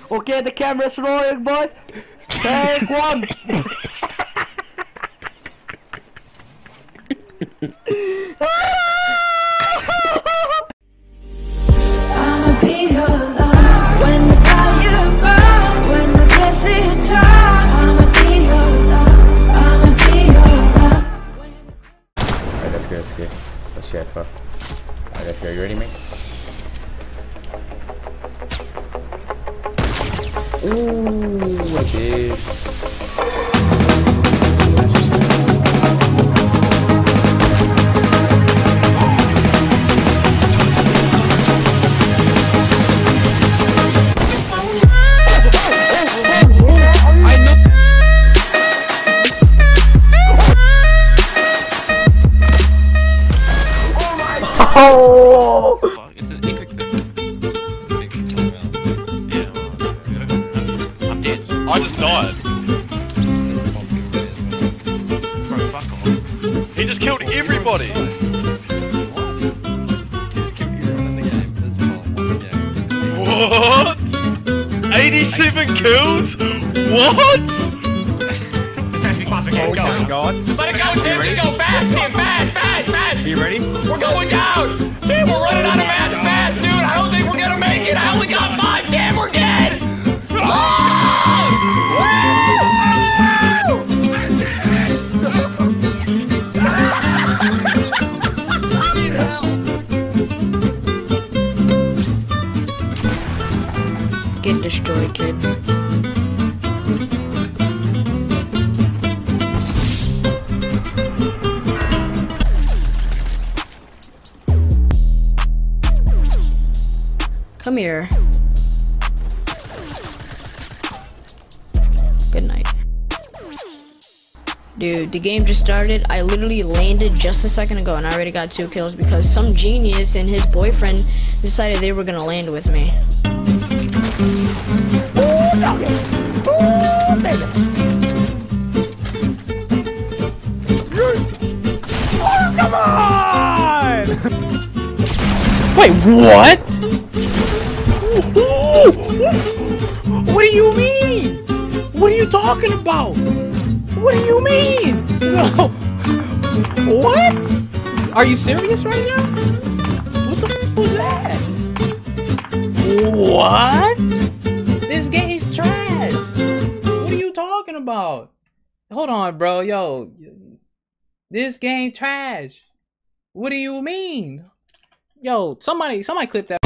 Okay, the camera's rolling, boys. Take one. I'ma be your love when the fire burns, when the blessed turn. I'ma be your love, I'ma be your love. Alright, that's good, that's good. Let's chat, fuck. Alright, let's go. You ready, mate? Ooh, I did. Oh! It's an epic thing. I'm dead. I just died. Bro, fuck off. He just killed everybody. What? 87 kills? What? Oh my god. Just let it go, Tim. Just go fast, Tim. Fast, fast, fast. Are you ready? We're going down. Tim, we're running out of mats fast, dude. I don't think we're gonna make it. I only got 5, Tim. We're dead. Get destroyed, kid. Come here. Good night. Dude, the game just started. I literally landed just a second ago and I already got 2 kills because some genius and his boyfriend decided they were gonna land with me. Oh, come on! Wait, what? What do you mean? What are you talking about? What do you mean? No. What? Are you serious right now? What the f was that? What? This game's trash. What are you talking about? Hold on, bro. Yo. This game trash. What do you mean? Yo, somebody clip that.